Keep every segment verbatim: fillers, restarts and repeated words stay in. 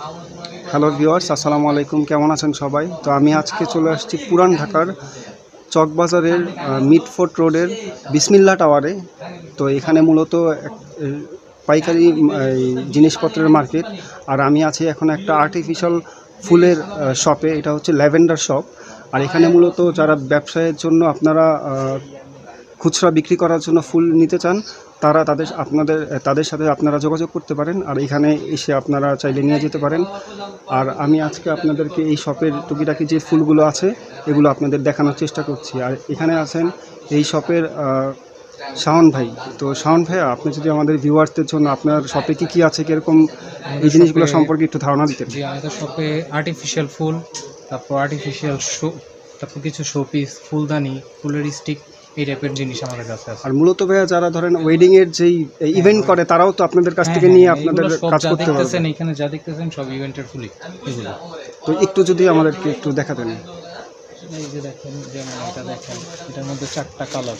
Hello viewers, আসসালামু আলাইকুম। কেমন আছেন সবাই? তো আমি আজকে চলে আসছি পুরান ঢাকার চকবাজারের মিটফোর্ট রোডের বিসমিল্লাহ টাওয়ারে। তো এখানে মূলত পাইকারি জিনিসপত্রের মার্কেট। আর আমি আছি এখন একটা আর্টিফিশিয়াল ফুলের শপে। এটা হচ্ছে ল্যাভেন্ডার শপ। আর এখানে মূলত যারা ব্যবসায়ের জন্য আপনারা খুচরা বিক্রি করার জন্য ফুল নিতে চান, তারা তাদের আপনাদের তাদের সাথে আপনারা যোগাযোগ করতে পারেন। আর এখানে এসে আপনারা চাইলে নিয়ে যেতে পারেন। আর আমি আজকে আপনাদেরকে এই শপের টুকিটাকি যে ফুলগুলো আছে এগুলো আপনাদের দেখানোর চেষ্টা করছি। আর এখানে আছেন এই শপের শাওন ভাই। তো শাওন ভাইয়া, আপনি যদি আমাদের ভিউয়ার্সদের জন্য আপনার শপে কী কী আছে, কীরকম এই জিনিসগুলো সম্পর্কে একটু ধারণা দিতেন। জি, আমাদের শপে আর্টিফিশিয়াল ফুল, তারপর আর্টিফিশিয়াল শো, তারপর কিছু শোপিস, ফুলদানি, ফুলের স্টিক, এই টাইপের জিনিস আমাদের কাছে আছে। আর মূলত ভাইয়া যারা ধরেন ওয়েডিং এর যেই ইভেন্ট করে তারাও তো আপনাদের কাছ থেকে নিয়ে আপনাদের কাজ করতে পারবেন। এখানে যা দেখতেছেন সব ইভেন্টের ফুলই এগুলো। তো একটু যদি আমাদেরকে একটু দেখাতেন। এই যে দেখেন, যেমন এটা দেখেন, এটার মধ্যে চারটা কালার।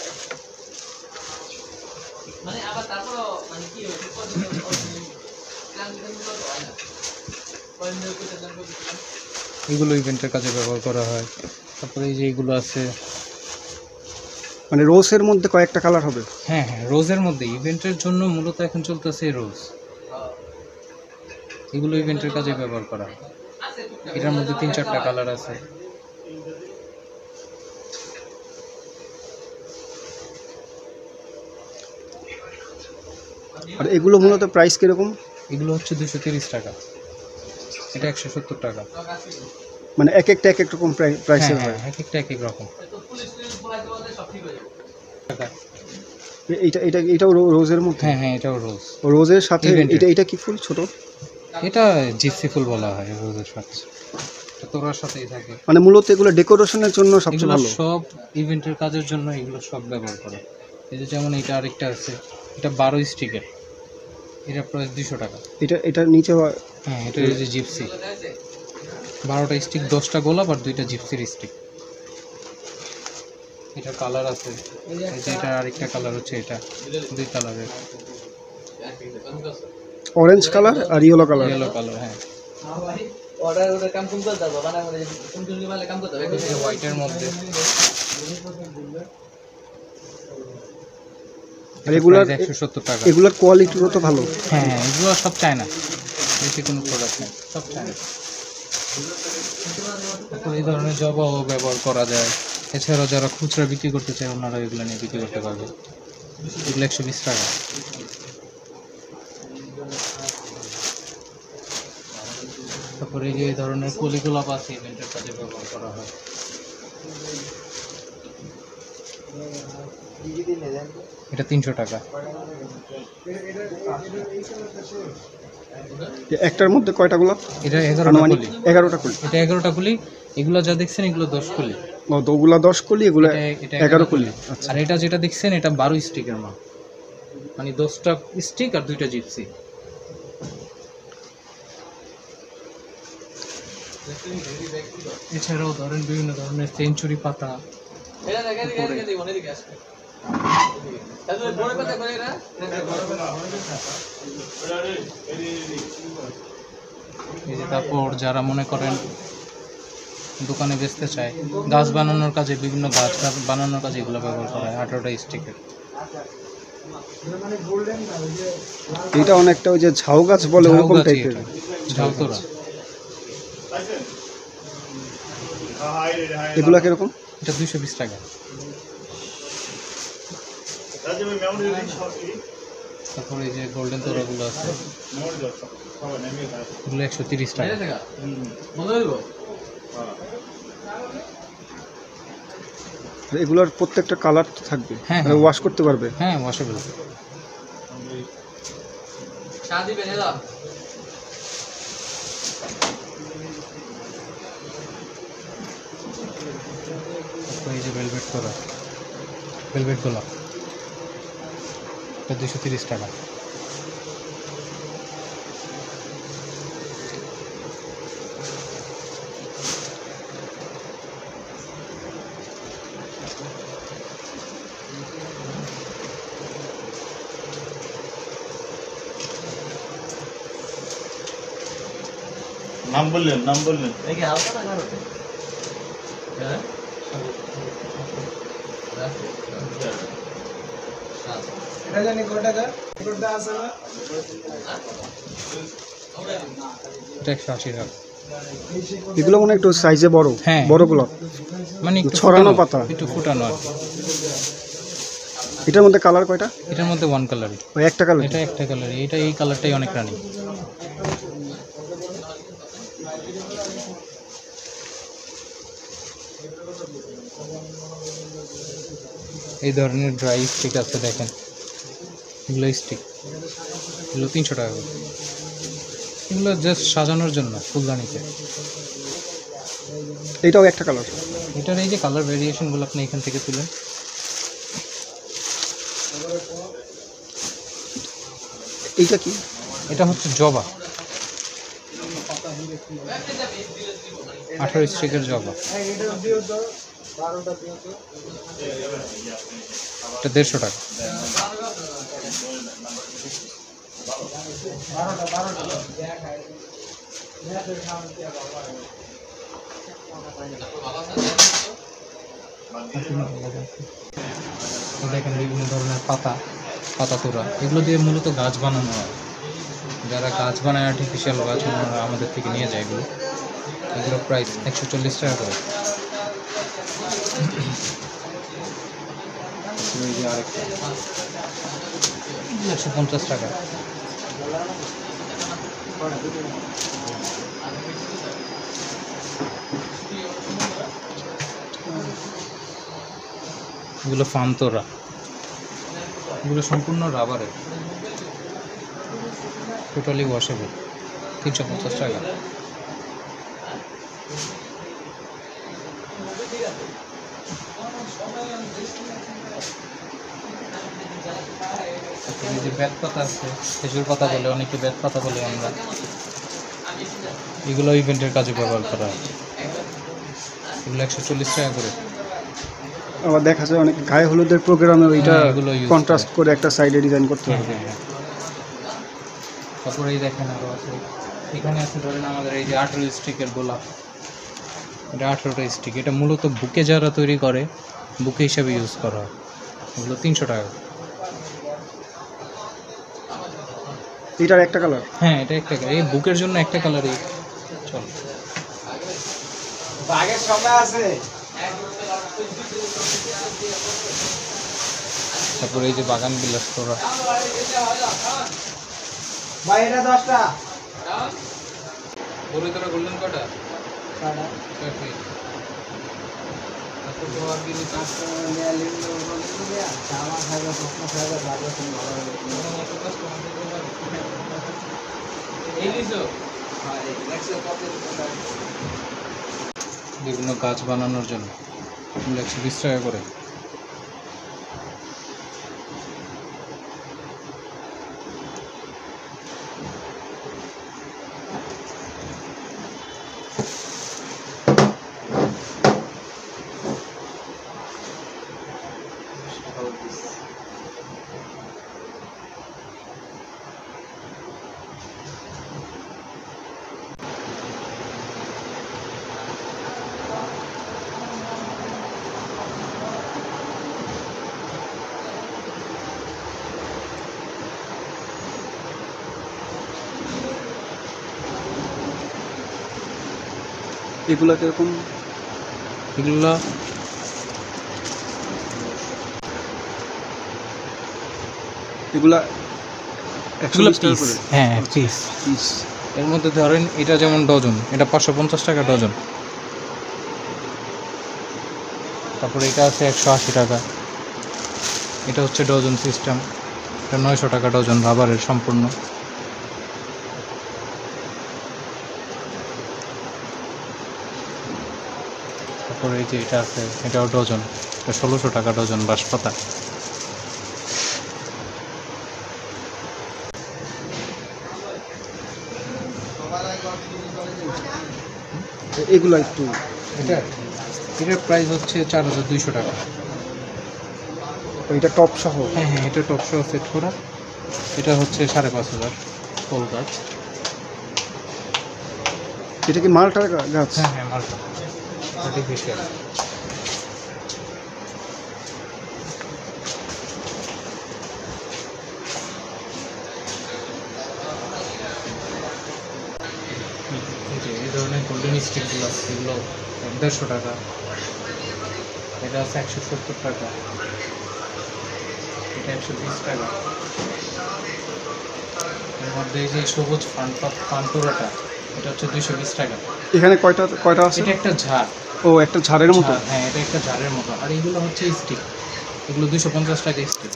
এগুলো ইভেন্টের কাজে ব্যবহার করা হয়। তারপরে এই যে এগুলো আছে, মানে রোজের মধ্যে কয়েকটা কালার হবে। হ্যাঁ হ্যাঁ, রোজের মধ্যে ইভেন্টের জন্য মূলত এখন চলতেছে রোজ। এগুলো ইভেন্টের কাজে ব্যবহার করা হয়। এটার মধ্যে তিন চারটা কালার আছে। আর এগুলো মূলত প্রাইস কিরকম? এগুলো হচ্ছে দুশো তিরিশ টাকা, এটা একশো সত্তর টাকা। মানে এক একটা এক এক রকম প্রাইসের হয়। এক একটা এক এক রকম। এইটা এটা এটাও রোজের মধ্যে? হ্যাঁ হ্যাঁ, এটাও রোজ। রোজের সাথে এটা এটা কি ফুল ছোট? এটা জিপসি ফুল বলা হয় রোজের সাথে। তোরার সাথেই থাকে। মানে মূলত এগুলো ডেকোরেশনের জন্য সবচেয়ে ভালো। সব ইভেন্টের কাজের জন্য এগুলো সব ব্যবহার করে। এই যে যেমন এটা আরেকটা আছে, এটা বারো স্টিকের, এটা প্রাইস দুশো টাকা। এটা এটার নিচে? হ্যাঁ, এটা এই যে জিপসি, বারোটা স্টিক, দশটা গোলাপ আর দুইটা জিপসির স্টিক। এটা কালার আছে, এই যে এটা আরেকটা কালার হচ্ছে, এটা দুই কালারের, অরেঞ্জ কালার আর ইয়েলো কালার। ইয়েলো কালার, হ্যাঁ। হোয়াইটের মধ্যে। আর এগুলার একশো সত্তর টাকা। এগুলার কোয়ালিটিও তো ভালো। হ্যাঁ হ্যাঁ, এগুলো সব চায়না, বেশি কোনো প্রোডাক্ট নেই, সব চায়না। এই ধরনের জবাও ব্যবহার করা যায়। এছাড়াও যারা খুচরা বিক্রি করতে চায় ওনারা এগুলো নিয়ে বিক্রি করতে পারবে। এগুলো একশো বিশ টাকা। তারপরে এই যে এই ধরনের কলি গোলাপ আছে, ইভেন্টের কাজে ব্যবহার করা হয়। এটা তিনশো টাকা। একটার মধ্যে কয়টা গোলাপ? এটা এগারোটা কলি। এগারোটা কলি। এটা এগারোটা কলি। এগুলো যা দেখছেন এগুলো দশ কলি। ও, তো ওগুলা দশ কলি, এগুলো এগারো কলি। আর এটা যেটা দেখছেন এটা বারো স্টিকের মাল, মানে দশটা স্টিক আর দুইটা জিপসি। এছাড়াও ধরেন বিভিন্ন ধরনের সেঞ্চুরি পাতা, তারপর যারা মনে করেন দোকানে বেচতে চায়, গাছ বানানোর কাজে, বিভিন্ন গাছ বানানোর কাজে এগুলো ব্যবহার করা হয়। আঠারোটা স্টিকের। এটা অনেকটা ওই যে ঝাউ গাছ বলে ওরকম টাইপের। ঝাউতরা। এগুলা কিরকম? এটা দুইশো বিশ টাকা। তারপরে এই যে গোল্ডেন তোরাগুলো আছে, এগুলো একশো তিরিশ টাকা। এগুলোর প্রত্যেকটা কালার তো থাকবে? হ্যাঁ, ওয়াশ করতে পারবে? হ্যাঁ, ওয়াশেবল। এই যে ভেলভেট তোরা, ভেলভেট গোলাপ, এটা দুশো তিরিশ টাকা। নাম বললেন নাম বললেন এটা একশো আশি টাকা। এগুলো মানে একটু সাইজে বড়, হ্যাঁ। বড়গুলো মানে একটু ছড়ানো ফুটানো, পাতা। একটু ফুটানো আর কি। এটার মধ্যে কালার কয়টা? এটার মধ্যে ওয়ান কালারই, ওই একটা কালার। এটা একটা কালার, এটা এই কালারটাই অনেক রানি। এই ধরনের ড্রাই স্টিক আছে দেখেন, এগুলো স্টিক, এগুলো তিনশো টাকা করে। এগুলো জাস্ট সাজানোর জন্য ফুলদানিতে। এটাও একটা কালার। এটার এই যে কালার ভেরিয়েশনগুলো আপনি এখান থেকে তুলেন। এইটা কি? এটা হচ্ছে জবা, আঠারো স্টিকের জবা। এটা দেড়শো টাকা। দেখেন বিভিন্ন ধরনের পাতা, পাতা তোড়া, এগুলো দিয়ে মূলত গাছ বানানো হয়। যারা গাছ বানায়, আর্টিফিশিয়াল গাছ ওনারা আমাদের থেকে নিয়ে যায় এগুলো। এগুলোর প্রাইস একশো চল্লিশ টাকা করে। এই যে আরেকটা একশো পঞ্চাশ টাকা। এগুলো ফান্তরা, এগুলো সম্পূর্ণ রাবারের, টোটালি ওয়াশেবল, তিনশো পঞ্চাশ টাকা। এই যে বেত পাতা আছে, খেজুর পাতা বলে অনেকে, বেত পাতা বলে আমরা, এগুলো ইভেন্টের কাজে ব্যবহার করা হয়। এগুলো একশো চল্লিশ টাকা করে। আবার দেখা যায় অনেক গায়ে হলুদের প্রোগ্রামে ওইটা হ্যাঁ, এগুলো use কন্ট্রাস্ট করে একটা সাইডে ডিজাইন করতে হ্যাঁ হবে। হ্যাঁ হ্যাঁ। তারপরে এই দেখেন আরও আছে, এখানে আছে ধরেন আমাদের এই যে আঠেরো স্টিকের গোলাপ, এটা আঠেরোটা স্টিক। এটা মূলত বুকে যারা তৈরি করে, বুকে হিসাবে ইউজ করা হয়। এগুলো তিনশো টাকা। এটার একটা কালার। হ্যাঁ, এটা একটা কালার, এই বুকের জন্য একটা কালারই চল। আগের সময় আছে। তারপরে এই যে বাগান বিলাস করা, ভাই এটা দশটা। বলে তোরা গোল্ডেন কটা বিভিন্ন গাছ বানানোর জন্য একশো বিশ টাকা করে। এগুলা কিরকম? এগুলো এগুলা একশো এগুলো বিশ টাকা পিস, করে। হ্যাঁ পিস। পিস। এর মধ্যে ধরেন এটা যেমন ডজন, এটা পাঁচশো পঞ্চাশ টাকা ডজন। তারপরে এটা আছে একশো আশি টাকা, এটা হচ্ছে ডজন সিস্টেম, এটা নয়শো টাকা ডজন, রাবারের সম্পূর্ণ। তারপরে এই যে এটা আছে, এটাও ডজন, এটা ষোলোশো টাকা ডজন বাঁশপাতা। এগুলো একটু এটা এটার প্রাইস হচ্ছে চার হাজার দুইশো টাকা। ওইটা টপ সহ। হ্যাঁ হ্যাঁ, এটা টপ সহ সেট করা, এটা হচ্ছে সাড়ে পাঁচ হাজার ফুল গাছ। এটা কি মালটার গা- গাছ? হ্যাঁ হ্যাঁ মালটা আর্টিফিশিয়াল। এই যে এই ধরনের গোল্ডেন স্টিকগুলো আছে, এগুলো এক দেড়শো টাকা, এটা আছে একশো সত্তর টাকা, এটা একশো বিশ টাকা। এর মধ্যে এই যে সবুজ ফান ফান্টুরাটা, এটা হচ্ছে দুইশো বিশ টাকা। এখানে কয়টা কয়টা আছে? এটা একটা ঝাড়। ও, একটা ঝাড়ের মতো। ঝাড়, হ্যাঁ এটা একটা ঝাড়ের মতো। আর এইগুলো হচ্ছে স্টিক, এগুলো দুইশো পঞ্চাশ টাকা স্টিক।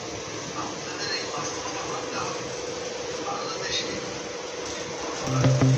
Thank you.